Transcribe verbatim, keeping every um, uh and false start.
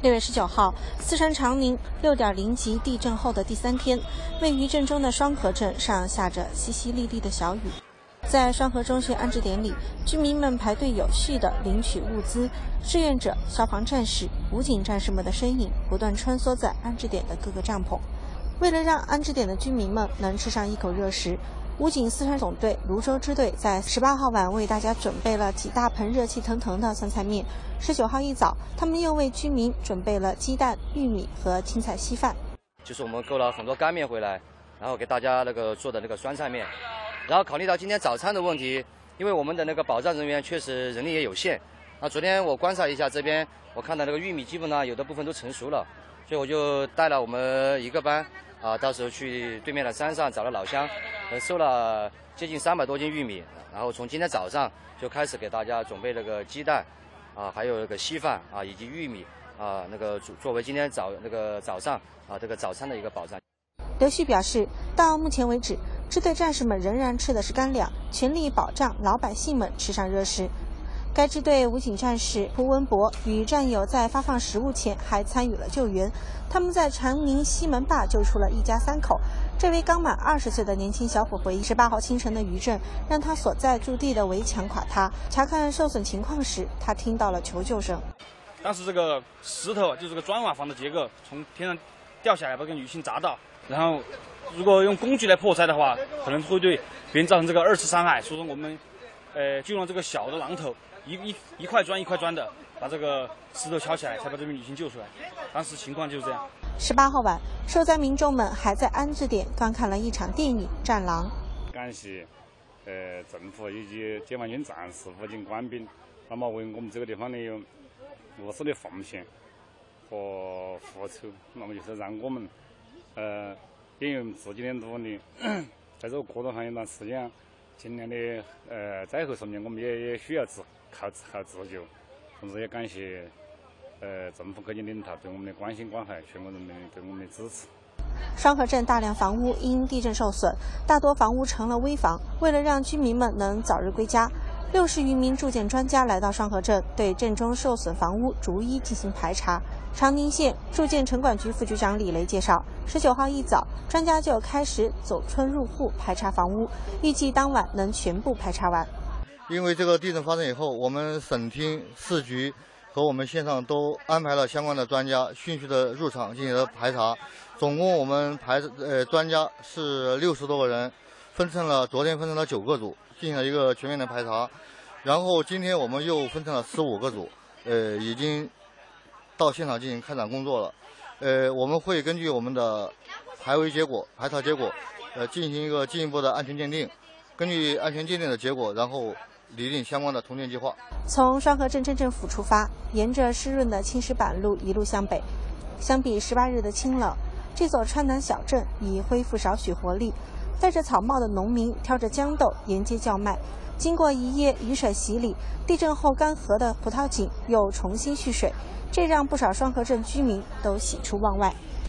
六月十九号，四川长宁六点零级地震后的第三天，位于镇中的双河镇上下着淅淅沥沥的小雨。在双河中学安置点里，居民们排队有序地领取物资，志愿者、消防战士、武警战士们的身影不断穿梭在安置点的各个帐篷。为了让安置点的居民们能吃上一口热食，武警四川总队泸州支队在十八号晚为大家准备了几大盆热气腾腾的酸菜面。十九号一早，他们又为居民准备了鸡蛋、玉米和青菜稀饭。 就是我们购了很多干面回来，然后给大家那个做的那个酸菜面。然后考虑到今天早餐的问题，因为我们的那个保障人员确实人力也有限。啊，昨天我观察一下这边，我看到那个玉米基本上有的部分都成熟了，所以我就带了我们一个班啊，到时候去对面的山上找了老乡，呃，收了接近三百多斤玉米，然后从今天早上就开始给大家准备那个鸡蛋，啊，还有那个稀饭啊，以及玉米啊，那个作作为今天早那个早上啊这个早餐的一个保障。 刘旭表示，到目前为止，支队战士们仍然吃的是干粮，全力保障老百姓们吃上热食。该支队武警战士胡文博与战友在发放食物前还参与了救援，他们在长宁西门坝救出了一家三口。这位刚满二十岁的年轻小伙回忆，十八号清晨的余震让他所在驻地的围墙垮塌。查看受损情况时，他听到了求救声。 当时这个石头就是这个砖瓦房的结构从天上掉下来，把这个女性砸到，然后如果用工具来破拆的话，可能会对别人造成这个二次伤害。所以说我们呃就用这个小的榔头，一一一块砖一块砖的把这个石头敲起来，才把这名女性救出来。当时情况就是这样。 十八号晚，受灾民众们还在安置点观看了一场电影《战狼》。 感谢呃政府以及解放军战士、武警官兵，那么为我们这个地方的无私的奉献和付出，那么就是让我们呃因为我们自己的努力，在这个过渡上一段时间，今年的呃灾后十年，我们也也需要自靠靠自救，同时也感谢。呃，政府各级领导对我们的关心关怀，全国人民对我们的支持。 双河镇大量房屋因地震受损，大多房屋成了危房。为了让居民们能早日归家，六十余名住建专家来到双河镇，对镇中受损房屋逐一进行排查。长宁县住建城管局副局长李雷介绍，十九号一早，专家就开始走村入户排查房屋，预计当晚能全部排查完。 因为这个地震发生以后，我们省厅市局和我们县上都安排了相关的专家迅速的入场进行了排查，总共我们排呃专家是六十多个人，分成了昨天分成了九个组，进行了一个全面的排查，然后今天我们又分成了十五个组，呃已经到现场进行开展工作了，呃我们会根据我们的排围结果、排查结果，呃进行一个进一步的安全鉴定，根据安全鉴定的结果，然后拟定相关的重建计划。 从双河镇镇政府出发，沿着湿润的青石板路一路向北。相比十八日的清冷，这座川南小镇已恢复少许活力。戴着草帽的农民挑着豇豆沿街叫卖。经过一夜雨水洗礼，地震后干涸的葡萄井又重新蓄水，这让不少双河镇居民都喜出望外。